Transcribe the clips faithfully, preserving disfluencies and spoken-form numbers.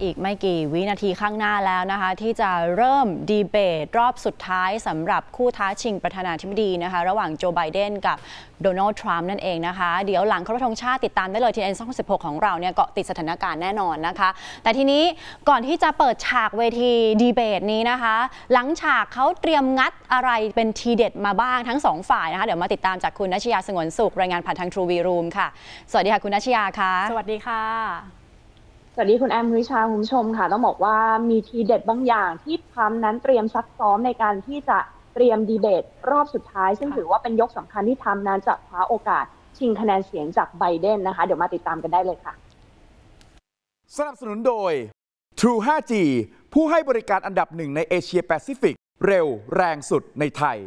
อีกไม่กี่วินาทีข้างหน้าแล้วนะคะที่จะเริ่มดีเบตรอบสุดท้ายสำหรับคู่ท้าชิงประธานาธิบดีนะคะระหว่างโจไบเดนกับโดนัลด์ทรัมป์นั่นเองนะคะเดี๋ยวหลังเคารพธงชาติติดตามได้เลยที เอ็น ช่องสิบหกของเราเนี่ยเกาะติดสถานการณ์แน่นอนนะคะแต่ทีนี้ก่อนที่จะเปิดฉากเวทีดีเบตนี้นะคะหลังฉากเขาเตรียมงัดอะไรเป็นทีเด็ดมาบ้างทั้งสองฝ่ายนะคะเดี๋ยวมาติดตามจากคุณณัชยาสงวนสุขรายงานผ่านทาง True V Room ค่ะสวัสดีค่ะคุณณัชยาค่ะสวัสดีค่ะสวัสดีคุณแอมวิชาคุณผู้ชมค่ะต้องบอกว่ามีทีเด็ดบางอย่างที่ทรัมป์นั้นเตรียมซักซ้อมในการที่จะเตรียมดีเบตรอบสุดท้ายซึ่งถือว่าเป็นยกสำคัญที่ทรัมป์นั้นจะคว้าโอกาสชิงคะแนนเสียงจากไบเดนนะคะเดี๋ยวมาติดตามกันได้เลยค่ะสนับสนุนโดย True ไฟว์จี ผู้ให้บริการอันดับหนึ่งในเอเชียแปซิฟิกเร็วแรงสุดในไทย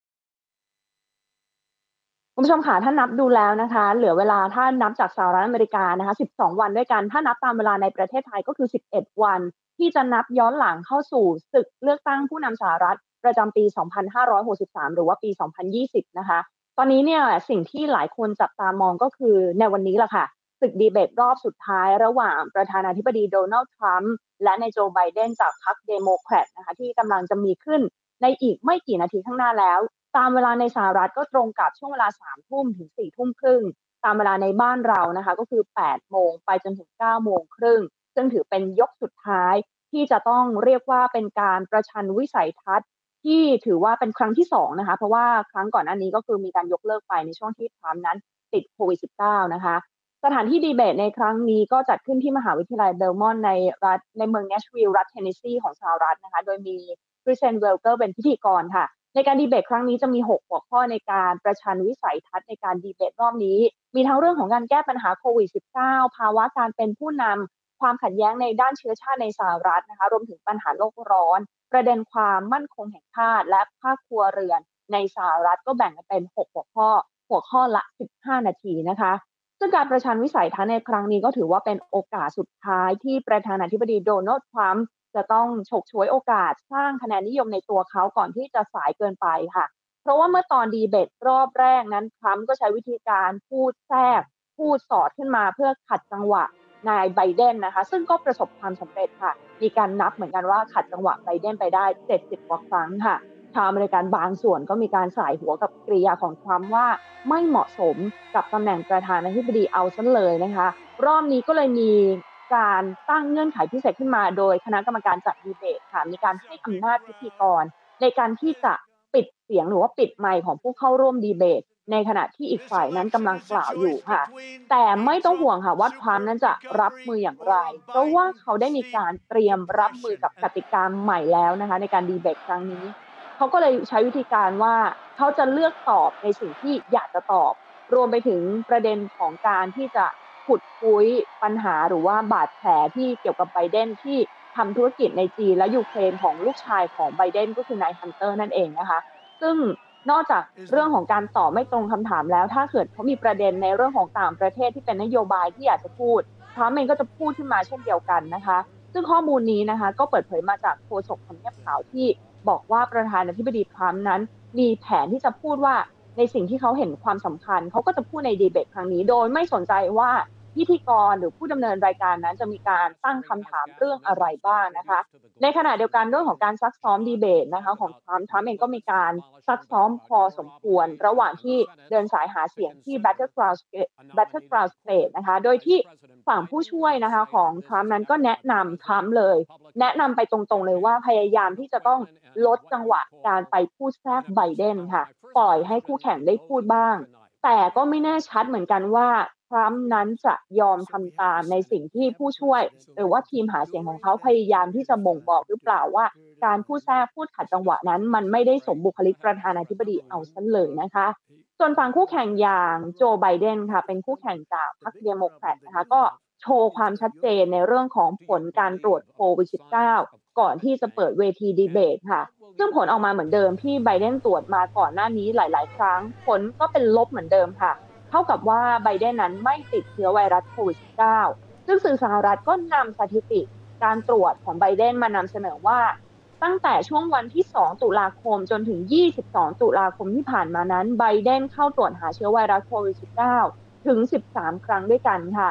คุณผู้ชมค่ะถ้านับดูแล้วนะคะเหลือเวลาถ้านับจากสหรัฐอเมริกานะคะสิบสองวันด้วยกันถ้านับตามเวลาในประเทศไทยก็คือสิบเอ็ดวันที่จะนับย้อนหลังเข้าสู่ศึกเลือกตั้งผู้นำสหรัฐประจำปีสองพันห้าร้อยหกสิบสามหรือว่าปีสองพันยี่สิบนะคะตอนนี้เนี่ยสิ่งที่หลายคนจับตามองก็คือในวันนี้แหละค่ะศึกดีเบตรอบสุดท้ายระหว่างประธานาธิบดีโดนัลด์ทรัมป์และนายโจไบเดนจากพรรคเดโมแครตนะคะที่กำลังจะมีขึ้นในอีกไม่กี่นาทีข้างหน้าแล้วตามเวลาในสหรัฐก็ตรงกับช่วงเวลา สามทุ่มถึง สี่ทุ่มครึ่งตามเวลาในบ้านเรานะคะก็คือ แปดโมงไปจนถึง เก้าโมงครึ่งซึ่งถือเป็นยกสุดท้ายที่จะต้องเรียกว่าเป็นการประชันวิสัยทัศน์ที่ถือว่าเป็นครั้งที่สองนะคะเพราะว่าครั้งก่อนหน้านี้ก็คือมีการยกเลิกไปในช่วงที่ทรัมป์นั้นติดโควิด สิบเก้า นะคะสถานที่ดีเบตในครั้งนี้ก็จัดขึ้นที่มหาวิทยาลัยเบลมอนต์ในรัฐในเมืองแนชวิลล์รัฐเทนเนสซีของสหรัฐนะคะโดยมีคริสเซนเวลเกอร์เป็นพิธีกรค่ะในการดีเบตครั้งนี้จะมีหกหัวข้อในการประชันวิสัยทัศน์ในการดีเบตรอบนี้มีทั้งเรื่องของการแก้ปัญหาโควิด สิบเก้า ภาวะการเป็นผู้นำความขัดแย้งในด้านเชื้อชาติในสหรัฐนะคะรวมถึงปัญหาโลกร้อนประเด็นความมั่นคงแห่งชาติและภาคครัวเรือนในสหรัฐก็แบ่งกันเป็นหกหัวข้อหัวข้อละสิบห้านาทีนะคะซึ่งการประชันวิสัยทัศน์ในครั้งนี้ก็ถือว่าเป็นโอกาสสุดท้ายที่ประธานาธิบดีโดนัลด์ทรัมป์จะต้องฉกฉวยโอกาสสร้างคะแนนนิยมในตัวเขาก่อนที่จะสายเกินไปค่ะเพราะว่าเมื่อตอนดีเบตรอบแรกนั้นทรัมป์ก็ใช้วิธีการพูดแทรกพูดสอดขึ้นมาเพื่อขัดจังหวะนายไบเดนนะคะซึ่งก็ประสบความสำเร็จค่ะมีการนับเหมือนกันว่าขัดจังหวะไบเดนไปได้เจ็ดสิบกว่าครั้งค่ะชาวอเมริกันบางส่วนก็มีการสายหัวกับกริยาของทรัมป์ว่าไม่เหมาะสมกับตำแหน่งประธานาธิบดีเอาซะเลยนะคะรอบนี้ก็เลยมีการตั้งเงื่อนไขพิเศษขึ้นมาโดยคณะกรรมการจัดดีเบตค่ะมีการให้อำนาจพิธีกรในการที่จะปิดเสียงหรือว่าปิดไมค์ของผู้เข้าร่วมดีเบตในขณะที่อีกฝ่ายนั้นกำลังกล่าวอยู่ค่ะแต่ไม่ต้องห่วงค่ะว่าทรัมป์นั้นจะรับมืออย่างไรเพราะว่าเขาได้มีการเตรียมรับมือกับกติกาใหม่แล้วนะคะในการดีเบตครั้งนี้เขาก็เลยใช้วิธีการว่าเขาจะเลือกตอบในสิ่งที่อยากจะตอบรวมไปถึงประเด็นของการที่จะขุดคุยปัญหาหรือว่าบาดแผลที่เกี่ยวกับไบเดนที่ทำธุรกิจในจีนและยูเครนของลูกชายของไบเดนก็คือนายฮันเตอร์นั่นเองนะคะซึ่งนอกจากเรื่องของการตอบไม่ตรงคำถามแล้วถ้าเกิดเขามีประเด็นในเรื่องของต่างประเทศที่เป็นนโยบายที่อยากจะพูดทรัมป์เองก็จะพูดขึ้นมาเช่นเดียวกันนะคะซึ่งข้อมูลนี้นะคะก็เปิดเผยมาจากโฆษกทำเนียบขาวที่บอกว่าประธานาธิบดีทรัมป์นั้นมีแผนที่จะพูดว่าในสิ่งที่เขาเห็นความสำคัญเขาก็จะพูดในดีเบตครั้งนี้โดยไม่สนใจว่าพิธีกรหรือผู้ดำเนินรายการนั้นจะมีการตั้งคำถามเรื่องอะไรบ้างนะคะในขณะเดียวกันเรื่องของการซักซ้อมดีเบตนะคะของทรัมป์ทรัมป์เองก็มีการซักซ้อมพอสมควรระหว่างที่เดินสายหาเสียงที่ Battleground Battleground State นะคะโดยที่ฝั่งผู้ช่วยนะคะของทรัมป์นั้นก็แนะนำทรัมป์เลยแนะนำไปตรงๆเลยว่าพยายามที่จะต้องลดจังหวะการไปพูดแทรกไบเดนค่ะปล่อยให้คู่แข่งได้พูดบ้างแต่ก็ไม่แน่ชัดเหมือนกันว่าทรัมป์นั้นจะยอมทำตามในสิ่งที่ผู้ช่วยหรือว่าทีมหาเสียงของเขาพยายามที่จะบ่งบอกหรือเปล่าว่าการพูดแทรกพูดขัดจังหวะนั้นมันไม่ได้สมบุคลิกประธานาธิบดีเอาซะเลยนะคะส่วนฝั่งคู่แข่งอย่างโจไบเดนค่ะเป็นคู่แข่งจากพรรคเดโมแครตนะคะก็โชว์ความชัดเจนในเรื่องของผลการตรวจโควิด สิบเก้า ก่อนที่จะเปิดเวทีดีเบตค่ะซึ่งผลออกมาเหมือนเดิมที่ไบเดนตรวจมาก่อนหน้านี้หลายๆครั้งผลก็เป็นลบเหมือนเดิมค่ะเท่ากับว่าไบเดนนั้นไม่ติดเชื้อไวรัสโควิด สิบเก้า ซึ่งสื่อสหรัฐก็นำสถิติการตรวจของไบเดนมานำเสนอว่าตั้งแต่ช่วงวันที่สองตุลาคมจนถึงยี่สิบสองตุลาคมที่ผ่านมานั้นไบเดนเข้าตรวจหาเชื้อไวรัสโควิด สิบเก้า ถึงสิบสามครั้งด้วยกันค่ะ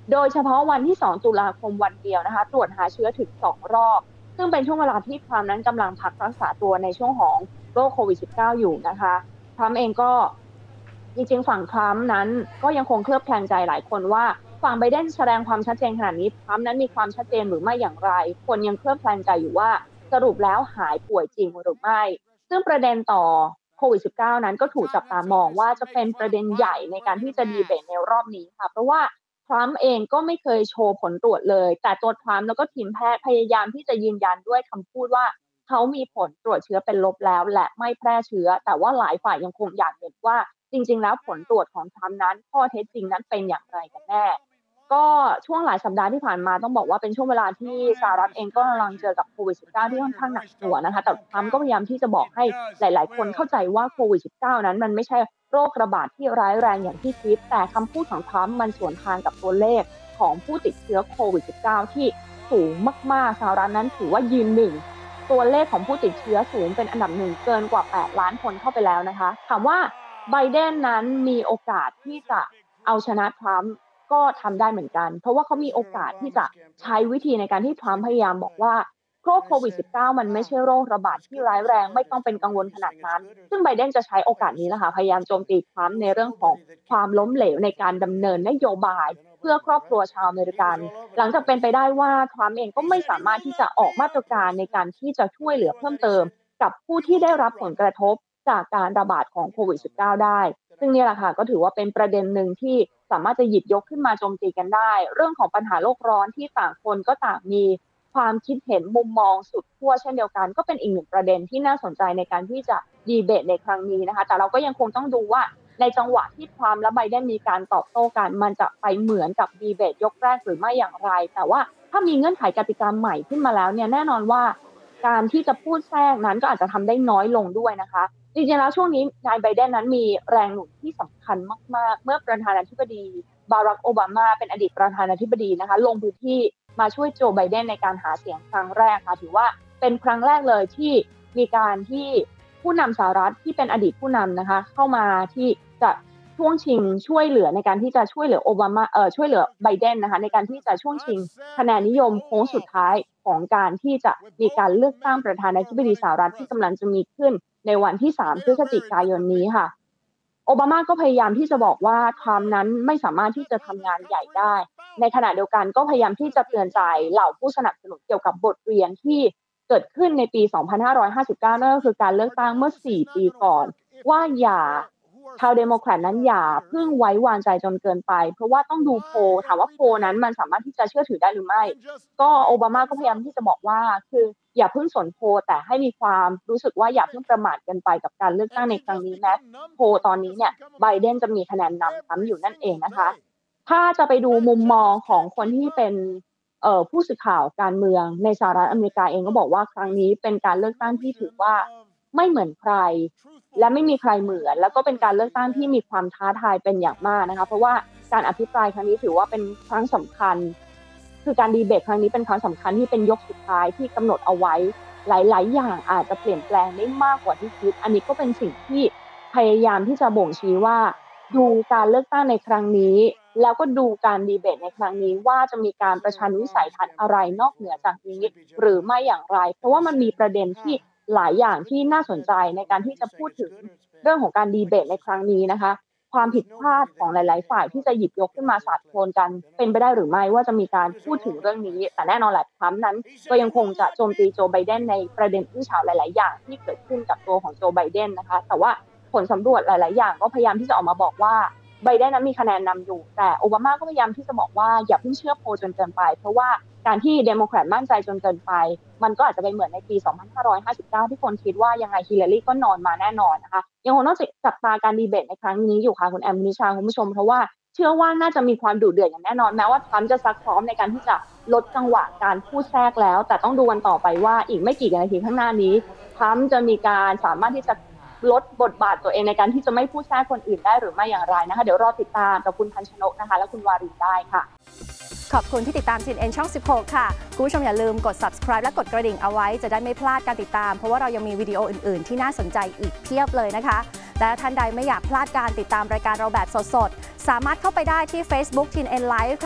โดยเฉพาะวันที่สองตุลาคมวันเดียวนะคะตรวจหาเชื้อถึงสองรอบซึ่งเป็นช่วงเวลาที่ทรัมป์นั้นกำลังพักรักษาตัวในช่วงของโรคโควิด สิบเก้า อยู่นะคะทรัมป์เองก็จริงๆฝั่งทรัมป์นั้นก็ยังคงเคลือบแคลงใจหลายคนว่าฝั่งไบเดนแสดงความชัดเจนขนาดนี้ทรัมป์นั้นมีความชัดเจนหรือไม่อย่างไรคนยังเคลือบแคลงใจอยู่ว่าสรุปแล้วหายป่วยจริงหรือไม่ซึ่งประเด็นต่อโควิด สิบเก้า นั้นก็ถูกจับตามองว่าจะเป็นประเด็นใหญ่ในการที่จะดีเบตในรอบนี้ค่ะเพราะว่าทรัมป์เองก็ไม่เคยโชว์ผลตรวจเลยแต่ตัวทรัมป์แล้วก็ทีมแพทย์พยายามที่จะยืนยันด้วยคำพูดว่าเขามีผลตรวจเชื้อเป็นลบแล้วและไม่แพร่เชื้อแต่ว่าหลายฝ่ายยังคงอยากเห็นว่าจริงๆแล้วผลตรวจของทรัมป์นั้นข้อเท็จจริงนั้นเป็นอย่างไรกันแน่ก็ช่วงหลายสัปดาห์ที่ผ่านมาต้องบอกว่าเป็นช่วงเวลาที่สหรัฐเองก็กำลังเจอกับโควิด สิบเก้า ที่ค่อนข้างหนักหน่วงนะคะแต่ทรัมป์ก็พยายามที่จะบอกให้หลายๆคนเข้าใจว่าโควิด สิบเก้า นั้นมันไม่ใช่โรคระบาดที่ร้ายแรงอย่างที่คิดแต่คำพูดของทรัมป์มันสวนทางกับตัวเลขของผู้ติดเชื้อโควิด สิบเก้า ที่สูงมากๆสหรัฐนั้นถือว่ายืนหนึ่งตัวเลขของผู้ติดเชื้อสูงเป็นอันดับหนึ่งเกินกว่าแปดล้านคนเข้าไปแล้วนะคะถามว่าไบเดนนั้นมีโอกาสที่จะเอาชนะทรัมป์ก็ทำได้เหมือนกันเพราะว่าเขามีโอกาสที่จะใช้วิธีในการที่ทรัมป์พยายามบอกว่าโรคโควิด สิบเก้า มันไม่ใช่โรคระบาดที่ร้ายแรงไม่ต้องเป็นกังวลขนาดนั้นซึ่งไบเดนจะใช้โอกาสนี้แหละค่ะพยายามโจมตีทรัมป์ในเรื่องของความล้มเหลวในการดำเนินนโยบายเพื่อครอบครัวชาวอเมริกันหลังจากเป็นไปได้ว่าทรัมป์เองก็ไม่สามารถที่จะออกมาตรการในการที่จะช่วยเหลือเพิ่มเติมกับผู้ที่ได้รับผลกระทบจากการระบาดของโควิด สิบเก้า ได้ซึ่งนี่แหละค่ะก็ถือว่าเป็นประเด็นหนึ่งที่สามารถจะหยิบยกขึ้นมาโจมตีกันได้เรื่องของปัญหาโลกร้อนที่ต่างคนก็ต่างมีความคิดเห็นมุมมองสุดขั้วเช่นเดียวกันก็เป็นอีกหนึ่งประเด็นที่น่าสนใจในการที่จะดีเบตในครั้งนี้นะคะแต่เราก็ยังคงต้องดูว่าในจังหวะที่ทรัมป์และไบเดนมีการตอบโต้กันมันจะไปเหมือนกับดีเบตยกแรกหรือไม่อย่างไรแต่ว่าถ้ามีเงื่อนไขกติกาใหม่ขึ้นมาแล้วเนี่ยแน่นอนว่าการที่จะพูดแทรกนั้นก็อาจจะทำได้น้อยลงด้วยนะคะจริงๆแล้วช่วงนี้นายไบเดนนั้นมีแรงหนุนที่สำคัญมากๆเมื่อประธานาธิบดีบารักโอบามาเป็นอดีตประธานาธิบดีนะคะลงพื้นที่มาช่วยโจไบเดนในการหาเสียงครั้งแรกค่ะถือว่าเป็นครั้งแรกเลยที่มีการที่ผู้นำสหรัฐที่เป็นอดีตผู้นำนะคะเข้ามาที่จะช่วงชิงช่วยเหลือในการที่จะช่วยเหลือโอบามาเอ่อช่วยเหลือไบเดนนะคะในการที่จะช่วงชิงคะแนนนิยมโค้งสุดท้ายของการที่จะมีการเลือกตั้งประธานาธิบดีสหรัฐที่กำลังจะมีขึ้นในวันที่สามพฤศจิกายนนี้ค่ะโอบามาก็พยายามที่จะบอกว่าทรัมป์นั้นไม่สามารถที่จะทำงานใหญ่ได้ในขณะเดียวกันก็พยายามที่จะเตือนใจเหล่าผู้สนับสนุนเกี่ยวกับบทเรียนที่เกิดขึ้นในปีสองพันห้าร้อยห้าสิบเก้านั่นก็คือการเลือกตั้งเมื่อสี่ปีก่อนว่าอย่าชาวเดโมแครตนั้นอย่าเพิ่งไว้วางใจจนเกินไปเพราะว่าต้องดูโพลถามว่าโพลนั้นมันสามารถที่จะเชื่อถือได้หรือไม่ก็โอบามาก็พยายามที่จะบอกว่าคืออย่าเพิ่งสนโพลแต่ให้มีความรู้สึกว่าอย่าเพิ่งประมาทเกินไปกับการเลือกตั้งในครั้งนี้แม้โพลตอนนี้เนี่ยไบเดนจะมีคะแนนนำซ้ำอยู่นั่นเองนะคะถ้าจะไปดูมุมมองของคนที่เป็นเอ่อผู้สื่อข่าวการเมืองในสหรัฐอเมริกาเองก็บอกว่าครั้งนี้เป็นการเลือกตั้งที่ถือว่าไม่เหมือนใครและไม่มีใครเหมือนแล้วก็เป็นการเลือกตั้งที่มีความท้าทายเป็นอย่างมากนะคะเพราะว่าการอภิปรายครั้งนี้ถือว่าเป็นครั้งสำคัญคือการดีเบตครั้งนี้เป็นครั้งสำคัญที่เป็นยกสุดท้ายที่กำหนดเอาไว้หลายๆอย่างอาจจะเปลี่ยนแปลงได้มากกว่าที่คิดอันนี้ก็เป็นสิ่งที่พยายามที่จะบ่งชี้ว่าดูการเลือกตั้งในครั้งนี้แล้วก็ดูการดีเบตในครั้งนี้ว่าจะมีการประชันวิสัยทัศน์อะไรนอกเหนือจากนี้หรือไม่อย่างไรเพราะว่ามันมีประเด็นที่หลายอย่างที่น่าสนใจในการที่จะพูดถึงเรื่องของการดีเบตในครั้งนี้นะคะความผิดพลาดของหลายๆฝ่ายที่จะหยิบยกขึ้นมาสาดโคลนกันเป็นไปได้หรือไม่ว่าจะมีการพูดถึงเรื่องนี้แต่แน่นอนแหละทรัมป์นั้นก็ยังคงจะโจมตีโจไบเดนในประเด็นอื้อฉาวหลายๆอย่างที่เกิดขึ้นกับตัวของโจไบเดนนะคะแต่ว่าผลสำรวจหลายๆอย่างก็พยายามที่จะออกมาบอกว่าไบเดนนั้นมีคะแนนนำอยู่แต่โอบามาก็พยายามที่จะบอกว่าอย่าเพิ่งเชื่อโพลจนเกินไปเพราะว่าการที่เดโมแครตมั่นใจจนเกินไปมันก็อาจจะไปเหมือนในปีสองพันห้าร้อยห้าสิบเก้าที่คนคิดว่ายังไงฮิลลารีก็นอนมาแน่นอนนะคะยังคงต้องจับตาการดีเบตในครั้งนี้อยู่ค่ะคุณแอมนิชาคุณผู้ชมเพราะว่าเชื่อว่าน่าจะมีความดุเดือดอย่างแน่นอนแม้ว่าทรัมป์จะซักซ้อมในการที่จะลดจังหวะการพูดแทรกแล้วแต่ต้องดูกันต่อไปว่าอีกไม่กี่นาทีข้างหน้านี้ทรัมป์จะมีการสามารถที่จะลดบทบาทตัวเองในการที่จะไม่พูดแทรกคนอื่นได้หรือไม่อย่างไรนะคะเดี๋ยวรอติดตามกับคุณพันชนกนะคะและคุณวารีได้ค่ะขอบคุณที่ติดตาม ซี เอ็น เอ็น ช่องสิบหกค่ะคุณผู้ชมอย่าลืมกด ซับสไครบ์ และกดกระดิ่งเอาไว้จะได้ไม่พลาดการติดตามเพราะว่าเรายังมีวิดีโออื่นๆที่น่าสนใจอีกเพียบเลยนะคะและท่านใดไม่อยากพลาดการติดตามรายการเราแบบสดๆสามารถเข้าไปได้ที่ Facebook ที เอ็น เอ็น Live ค่ะ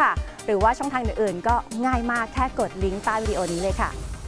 หรือว่าช่องทางอื่นๆก็ง่ายมากแค่กดลิงก์ใต้วิดีโอนี้เลยค่ะ